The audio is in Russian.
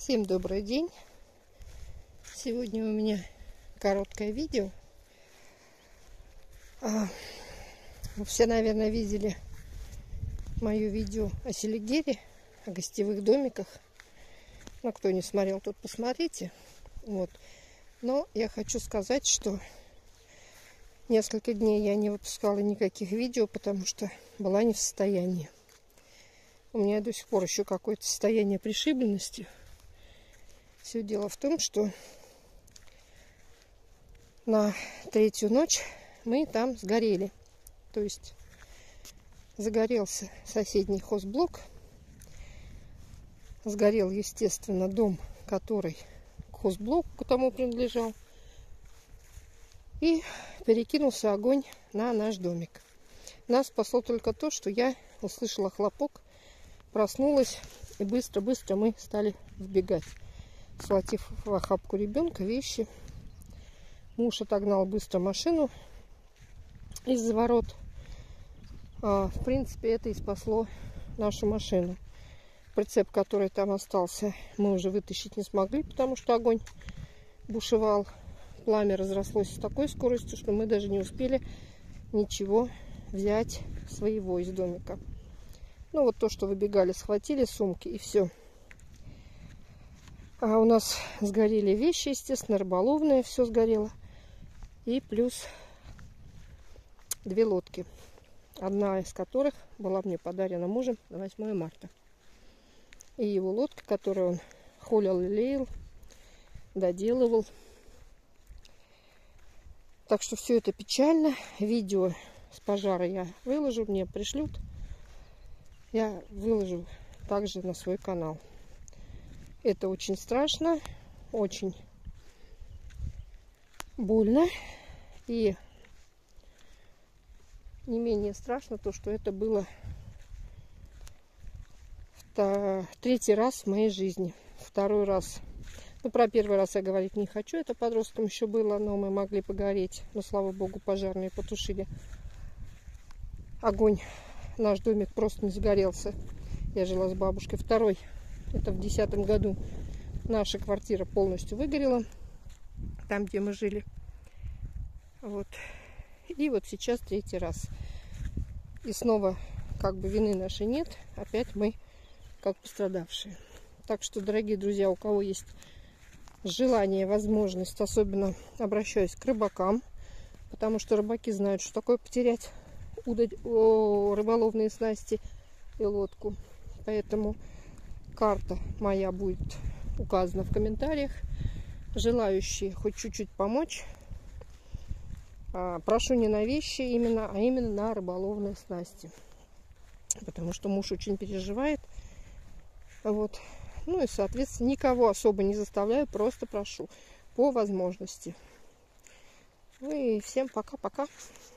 Всем добрый день! Сегодня у меня короткое видео. Вы все, наверное, видели мое видео о Селигере, о гостевых домиках. Но кто не смотрел, тот посмотрите. Вот. Но я хочу сказать, что несколько дней я не выпускала никаких видео, потому что была не в состоянии. У меня до сих пор еще какое-то состояние пришибленности. Все дело в том, что на третью ночь мы там сгорели. То есть загорелся соседний хозблок. Сгорел, естественно, дом, который к хозблоку тому принадлежал. И перекинулся огонь на наш домик. Нас спасло только то, что я услышала хлопок, проснулась, и быстро-быстро мы стали вбегать. Схватив в охапку ребенка, вещи, муж отогнал быстро машину из-за ворот. В принципе, это и спасло нашу машину. Прицеп, который там остался, мы уже вытащить не смогли, потому что огонь бушевал. Пламя разрослось с такой скоростью, что мы даже не успели ничего взять своего из домика. Ну вот то, что выбегали, схватили сумки и все. А у нас сгорели вещи, естественно, рыболовные, все сгорело. И плюс 2 лодки. Одна из которых была мне подарена мужем на 8 марта. И его лодка, которую он холил и леял, доделывал. Так что все это печально. Видео с пожара я выложу, мне пришлют. Я выложу также на свой канал. Это очень страшно, очень больно. И не менее страшно то, что это было третий раз в моей жизни. Второй раз. Ну, про первый раз я говорить не хочу. Это подростком еще было, но мы могли погореть. Но, слава богу, пожарные потушили огонь. Наш домик просто не загорелся. Я жила с бабушкой. Второй. Это в 2010 году наша квартира полностью выгорела. Там, где мы жили. Вот. И вот сейчас третий раз. И снова как бы вины нашей нет. Опять мы как пострадавшие. Так что, дорогие друзья, у кого есть желание, возможность, особенно обращаюсь к рыбакам, потому что рыбаки знают, что такое потерять рыболовные снасти и лодку. Поэтому карта моя будет указана в комментариях. Желающие хоть чуть-чуть помочь, прошу не на вещи именно, а именно на рыболовные снасти. Потому что муж очень переживает. Вот. Ну и, соответственно, никого особо не заставляю, просто прошу по возможности. Ну и всем пока-пока.